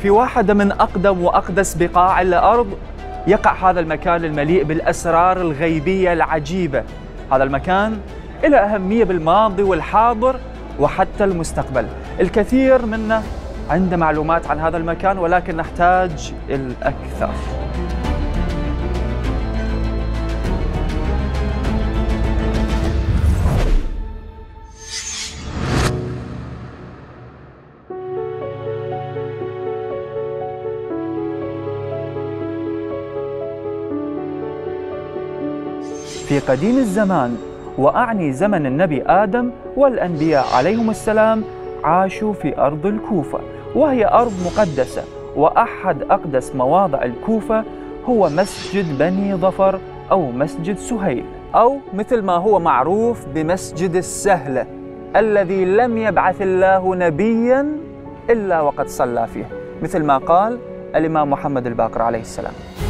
في واحدة من أقدم وأقدس بقاع الأرض يقع هذا المكان المليء بالأسرار الغيبية العجيبة. هذا المكان له أهمية بالماضي والحاضر وحتى المستقبل. الكثير منا عنده معلومات عن هذا المكان، ولكن نحتاج الأكثر. في قديم الزمان، وأعني زمن النبي آدم والأنبياء عليهم السلام، عاشوا في أرض الكوفة، وهي أرض مقدسة. وأحد أقدس مواضع الكوفة هو مسجد بني ظفر أو مسجد سهيل، أو مثل ما هو معروف بمسجد السهلة، الذي لم يبعث الله نبياً إلا وقد صلى فيه، مثل ما قال الإمام محمد الباقر عليه السلام.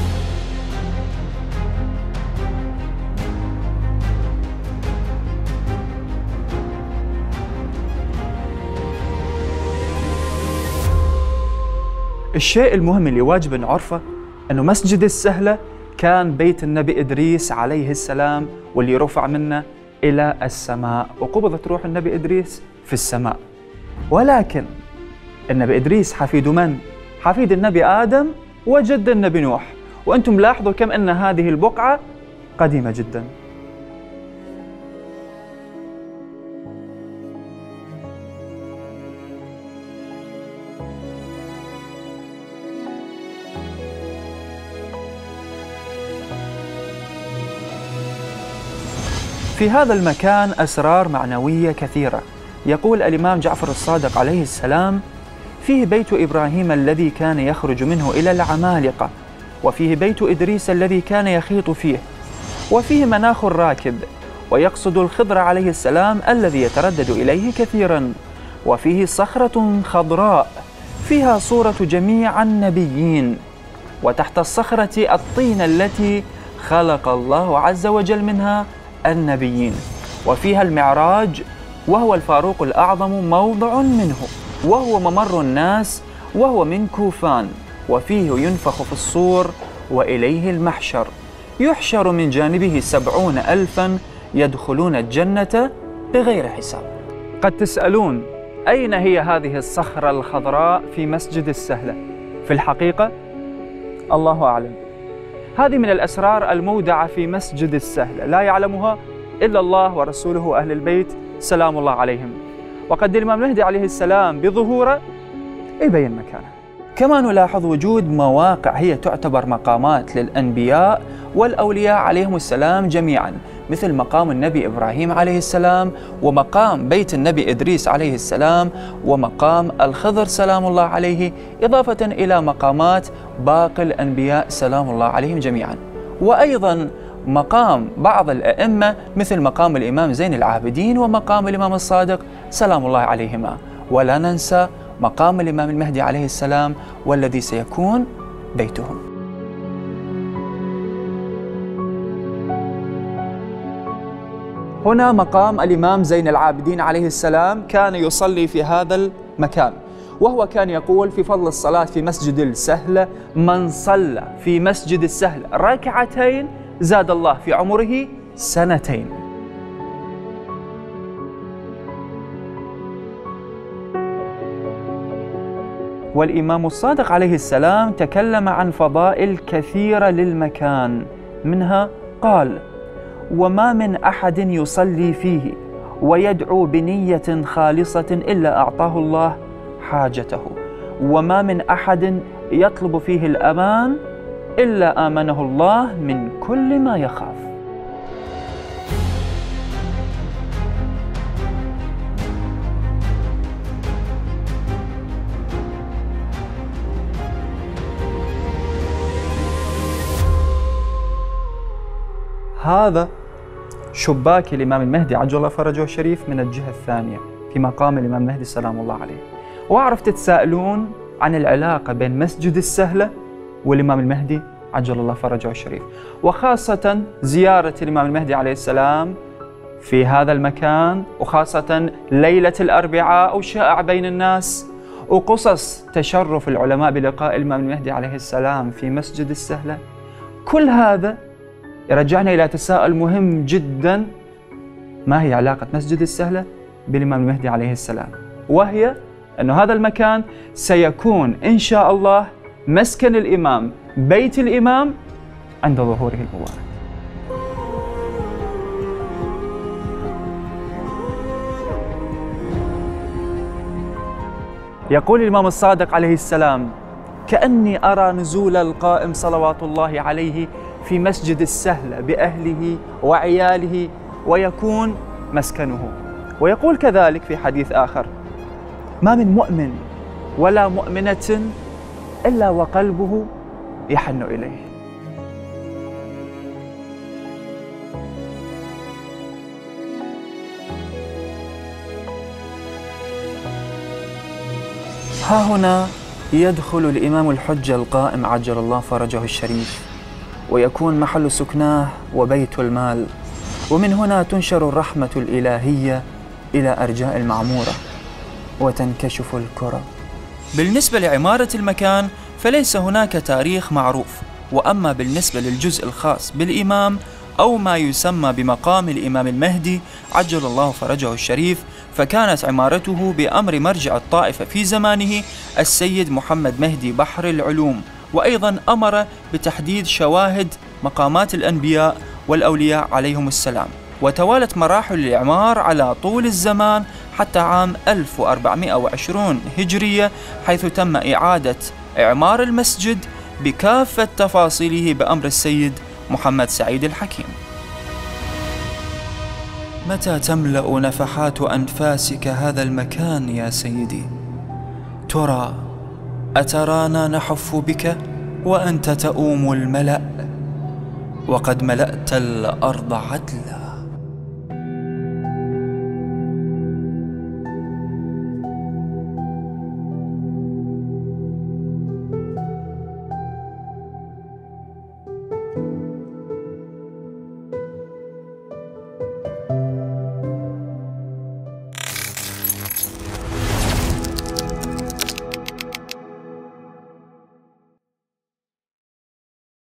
الشيء المهم اللي واجب نعرفه أنه مسجد السهلة كان بيت النبي إدريس عليه السلام، واللي رفع منه إلى السماء، وقبضت روح النبي إدريس في السماء. ولكن النبي إدريس حفيد من؟ حفيد النبي آدم وجد النبي نوح. وأنتم لاحظوا كم أن هذه البقعة قديمة جداً. في هذا المكان أسرار معنوية كثيرة. يقول الإمام جعفر الصادق عليه السلام: فيه بيت إبراهيم الذي كان يخرج منه إلى العمالقة، وفيه بيت إدريس الذي كان يخيط فيه، وفيه مناخ الراكب ويقصد الخضر عليه السلام الذي يتردد إليه كثيرا، وفيه صخرة خضراء فيها صورة جميع النبيين، وتحت الصخرة الطين التي خلق الله عز وجل منها النبيين، وفيها المعراج وهو الفاروق الأعظم موضع منه، وهو ممر الناس، وهو من كوفان، وفيه ينفخ في الصور وإليه المحشر، يحشر من جانبه 70,000 يدخلون الجنة بغير حساب. قد تسألون أين هي هذه الصخرة الخضراء في مسجد السهلة؟ في الحقيقة الله أعلم. هذه من الأسرار المودعة في مسجد السهلة، لا يعلمها إلا الله ورسوله وأهل البيت سلام الله عليهم. وقد الإمام المهدي عليه السلام بظهوره يبين مكانه. كما نلاحظ وجود مواقع هي تعتبر مقامات للأنبياء والأولياء عليهم السلام جميعا، مثل مقام النبي إبراهيم عليه السلام، ومقام بيت النبي إدريس عليه السلام، ومقام الخضر سلام الله عليه، إضافة إلى مقامات باقي الأنبياء سلام الله عليهم جميعا. وأيضا مقام بعض الأئمة مثل مقام الإمام زين العابدين ومقام الإمام الصادق سلام الله عليهما. ولا ننسى مقام الإمام المهدي عليه السلام والذي سيكون بيتهم. هنا مقام الإمام زين العابدين عليه السلام، كان يصلي في هذا المكان، وهو كان يقول في فضل الصلاة في مسجد السهلة: من صلى في مسجد السهلة ركعتين زاد الله في عمره 2 سنين. والإمام الصادق عليه السلام تكلم عن فضائل كثيرة للمكان، منها قال: وما من أحد يصلي فيه ويدعو بنية خالصة إلا أعطاه الله حاجته، وما من أحد يطلب فيه الأمان إلا آمنه الله من كل ما يخاف. هذا شباك الإمام المهدي عجل الله فرجه الشريف من الجهة الثانية في مقام الإمام المهدي سلام الله عليه. وأعرف تتساءلون عن العلاقة بين مسجد السهلة والإمام المهدي عجل الله فرجه الشريف، وخاصة زيارة الإمام المهدي عليه السلام في هذا المكان، وخاصة ليلة الأربعاء وشائع بين الناس، وقصص تشرف العلماء بلقاء الإمام المهدي عليه السلام في مسجد السهلة، كل هذا يرجعنا إلى تساؤل مهم جدا: ما هي علاقة مسجد السهلة بالإمام المهدي عليه السلام؟ وهي أن هذا المكان سيكون إن شاء الله مسكن الإمام، بيت الإمام عند ظهوره المبارك. يقول الإمام الصادق عليه السلام: كأني أرى نزول القائم صلوات الله عليه في مسجد السهلة بأهله وعياله ويكون مسكنه. ويقول كذلك في حديث آخر: ما من مؤمن ولا مؤمنة إلا وقلبه يحن إليه. ها هنا يدخل الإمام الحجة القائم عجل الله فرجه الشريف، ويكون محل سكناه وبيت المال، ومن هنا تنشر الرحمة الإلهية إلى أرجاء المعمورة وتنكشف الكرة. بالنسبة لعمارة المكان فليس هناك تاريخ معروف، وأما بالنسبة للجزء الخاص بالإمام أو ما يسمى بمقام الإمام المهدي عجل الله فرجه الشريف، فكانت عمارته بأمر مرجع الطائفة في زمانه السيد محمد مهدي بحر العلوم، وأيضا أمر بتحديد شواهد مقامات الأنبياء والأولياء عليهم السلام. وتوالت مراحل الإعمار على طول الزمان حتى عام 1420 هجرية، حيث تم إعادة إعمار المسجد بكافة تفاصيله بأمر السيد محمد سعيد الحكيم. متى تملأ نفحات أنفاسك هذا المكان يا سيدي؟ ترى أترانا نحف بك وأنت تؤوم الملأ، وقد ملأت الأرض عدلا.